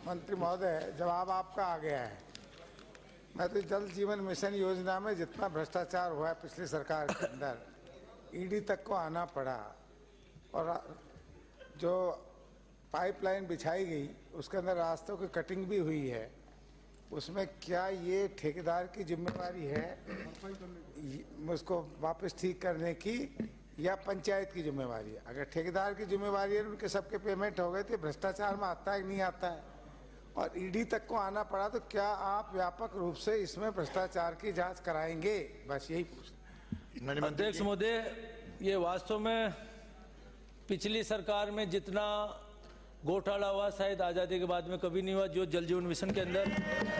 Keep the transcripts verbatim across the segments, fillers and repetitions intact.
मंत्री महोदय, जवाब आपका आ गया है। मैं तो जल जीवन मिशन योजना में जितना भ्रष्टाचार हुआ है पिछली सरकार के अंदर, ईडी तक को आना पड़ा, और जो पाइपलाइन बिछाई गई उसके अंदर रास्तों की कटिंग भी हुई है, उसमें क्या ये ठेकेदार की जिम्मेवारी है उसको वापस ठीक करने की या पंचायत की जिम्मेवारी है? अगर ठेकेदार की जिम्मेवारी है, उनके सबके पेमेंट हो गए तो भ्रष्टाचार में आता है कि नहीं आता है, और ईडी तक को आना पड़ा, तो क्या आप व्यापक रूप से इसमें भ्रष्टाचार की जांच कराएंगे? बस यही पूछना। अध्यक्ष महोदय, ये वास्तव में पिछली सरकार में जितना घोटाला हुआ शायद आजादी के बाद में कभी नहीं हुआ। जो जल जीवन मिशन के अंदर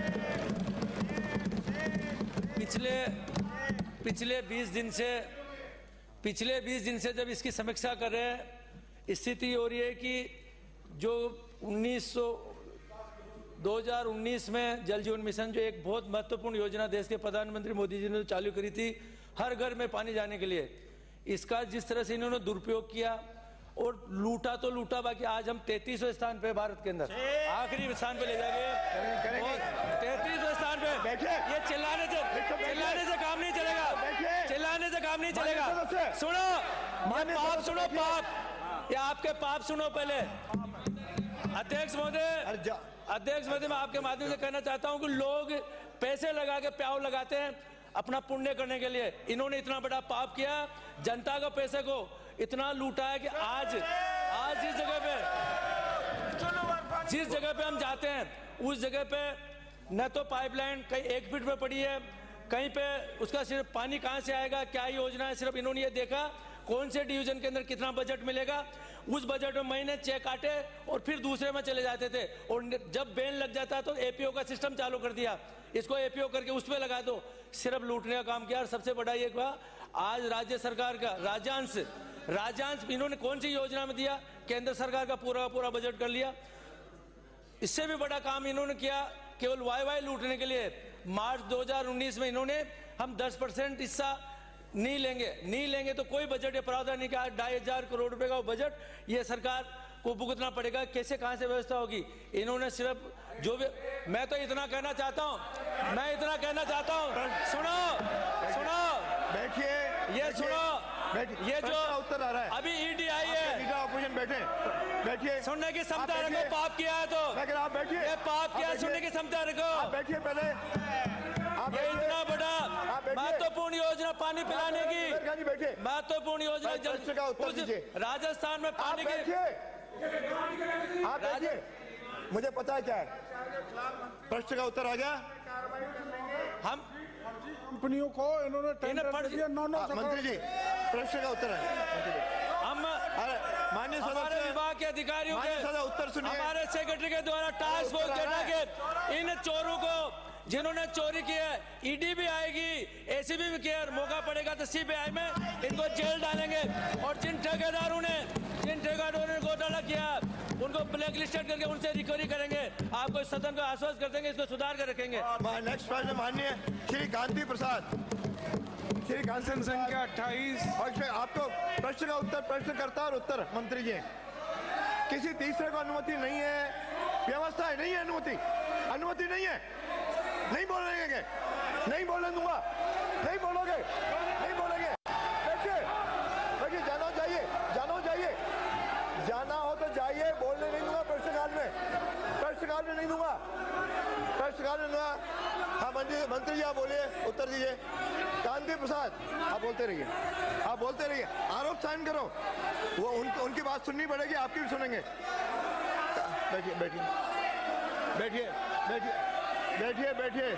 पिछले पिछले बीस दिन से पिछले बीस दिन से जब इसकी समीक्षा कर रहे हैं, स्थिति हो रही है कि जो उन्नीस सौ दो हज़ार उन्नीस में जल जीवन मिशन जो एक बहुत महत्वपूर्ण योजना देश के प्रधानमंत्री मोदी जी ने चालू करी थी हर घर में पानी जाने के लिए, इसका जिस तरह से इन्होंने दुरुपयोग किया और लूटा तो लूटा, बाकी आज हम तैंतीसवें स्थान पे भारत के अंदर आखिरी स्थान पे ले जाएंगे। तैंतीसवें स्थान पे ये चिल्लाने से चिल्लाने से काम नहीं चलेगा, चिल्लाने से काम नहीं चलेगा। सुनो ये पाप, सुनो पाप, ये आपके पाप सुनो पहले। अध्यक्ष महोदय, अध्यक्ष महोदय, मैं आपके माध्यम से कहना चाहता हूं कि लोग पैसे लगा के प्याव लगाते हैं अपना पुण्य करने के लिए। इन्होंने इतना बड़ा पाप किया, जनता के पैसे को इतना लूटा है कि आज आज जिस जगह पे जिस जगह पे हम जाते हैं उस जगह पे न तो पाइपलाइन कहीं एक फीट पे पड़ी है, कहीं पे उसका सिर्फ पानी कहां से आएगा, क्या योजना है, सिर्फ इन्होंने ये देखा कौन से डिवीजन के अंदर कितना बजट मिलेगा, उस बजट में महीने चेक काटे और फिर दूसरे में चले जाते थे, और जब बैन लग जाता तो एपीओ का सिस्टम चालू कर दिया, इसको एपीओ करके उस पर लगा दो, सिर्फ लूटने का काम किया। और सबसे बड़ा ये हुआ आज राज्य सरकार का राज्यांश राज्यांश इन्होंने कौन सी योजना में दिया, केंद्र सरकार का पूरा पूरा बजट कर लिया। इससे भी बड़ा काम इन्होंने किया केवल वाई वाई लूटने के लिए। मार्च दो हज़ार उन्नीस में इन्होंने हम दस परसेंट हिस्सा नहीं लेंगे नहीं लेंगे तो कोई बजट या प्रावधान नहीं किया। ढाई हजार करोड़ रुपए का बजट ये सरकार को भुगतना पड़ेगा, कैसे कहां से व्यवस्था होगी। इन्होंने सिर्फ जो भी, मैं तो इतना कहना चाहता हूं मैं इतना कहना चाहता हूं सुनो सुनो बैठिए, ये सुनो, ये जो उत्तर आ रहा है अभी ईडी आई है, ऑपोजिशन बैठे बैठिए, सुनने की क्षमता रखो। पाप किया है तो आप बैठिए, ये पाप किया, सुनने की क्षमता रखो। बैठिए पहले, ये इतना बड़ा महत्वपूर्ण योजना पानी पिलाने की बैठिए, महत्वपूर्ण योजना राजस्थान में पानी की। आप बैठिए, मुझे पता है क्या है, प्रश्न का उत्तर आ गया। हम कंपनियों को इन्होंने टेंडर दिया, नौ नौ मंत्री जी प्रश्न का उत्तर है। हम माननीय हमारे विभाग के अधिकारियों के उत्तर सुनिए। हमारे सेक्रेटरी के द्वारा टास्क फोर्स गठन के इन चोरों को जिन्होंने चोरी की है, ईडी भी आएगी, एसीबी भी किया, मौका पड़ेगा तो सीबीआई में इनको जेल डालेंगे। और जिन ठेकेदारों ने जिन ठेकेदारों ने घोटाला किया उनको ब्लैक लिस्टेड करके उनसे रिकवरी करेंगे। आपको सदन को आश्वस्त कर देंगे, इसको सुधार कर रखेंगे। नेक्स्ट प्रश्न माननीय श्री कांति प्रसाद, श्री कांति संख्या अट्ठाईस। और आपको प्रश्न का उत्तर प्रश्नकर्ता और उत्तर मंत्री जी, किसी तीसरे को अनुमति नहीं है, व्यवस्था है नहीं है, अनुमति अनुमति नहीं है, नहीं बोलेंगे, नहीं बोलने दूंगा, नहीं बोलोगे, नहीं बोलेंगे। देखिए देखिए, जाना चाहिए जाना चाहिए जाना हो तो जाइए, बोलने नहीं दूंगा प्रश्नकाल में, प्रश्नकाल में नहीं दूंगा, प्रश्नकाल में दूंगा। हाँ मंत्री मंत्री जी आप बोलिए, उत्तर दीजिए। कांति प्रसाद आप बोलते रहिए, आप बोलते रहिए, आरोप साइन करो, वो उनकी उनकी बात सुननी पड़ेगी, आपकी भी सुनेंगे। बैठिए बैठिए बैठिए बैठिए बैठिए बैठिए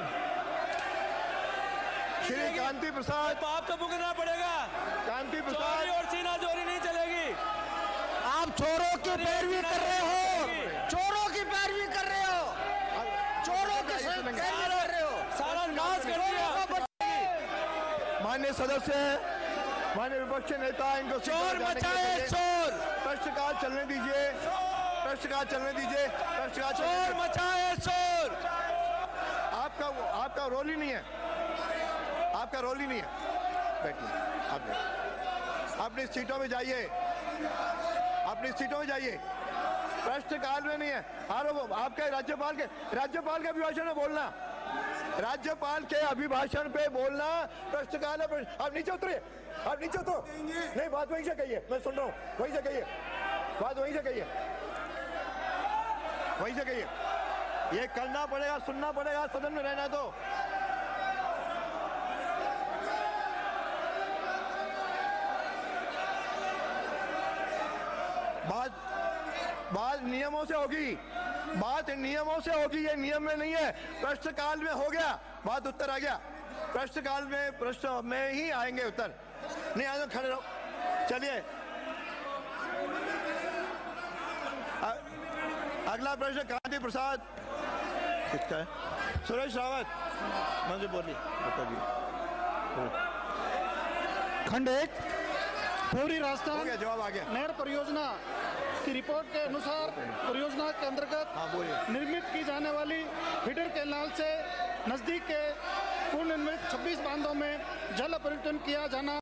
श्री कांति प्रसाद, पाप तो भुगतना पड़ेगा। कांति प्रसाद, चोरी और सीना चोरी नहीं चलेगी। आप चोरों की पैरवी कर रहे हो, चोरों की पैरवी कर रहे हो, चोरों की पैरवी कर रहे हो, सारा नाश कर दिया। माननीय सदस्य, माननीय विपक्ष नेता, इनको चोर मचाए चोर, प्रश्नकाल चलने दीजिए, प्रश्नकाल चलने दीजिए, प्रश्नकाल चोर मचाए चोर। आपका आपका रोल ही नहीं है, आपका रोल ही नहीं है। बैठिए, आप बैठिए, अपनी सीटों में जाइए, अपनी सीटों में जाइए। प्रश्नकाल में नहीं है। आरोप आपके राज्यपाल के राज्यपाल के अभिभाषण में बोलना, राज्यपाल के अभिभाषण पे बोलना प्रश्नकाल है। आप नीचे उतरिए, आप नीचे उतरो। नहीं, बात वहीं से कहिए, मैं सुन रहा हूँ, वहीं से कहिए, बात वहीं से कहिए, वहीं से कहिए। ये करना पड़ेगा, सुनना पड़ेगा, सदन में रहना। तो बात बात नियमों से होगी, बात नियमों से होगी, ये नियम में नहीं है। प्रश्नकाल में हो गया, बात उत्तर आ गया। प्रश्नकाल में प्रश्न में ही आएंगे उत्तर, नहीं आए तो खड़े रहो। चलिए अगला प्रश्न कांति प्रसाद, किसका है? सुरेश रावत, मंत्री बोलिए। खंड एक, पूरी हो राजस्थान गया, जवाब आ गया। नहर परियोजना की रिपोर्ट के अनुसार परियोजना के अंतर्गत हाँ, बोलिए। निर्मित की जाने वाली फीडर कैनाल से नजदीक के पूर्व निर्मित छब्बीस बांधों में जल अपरिवर्तन किया जाना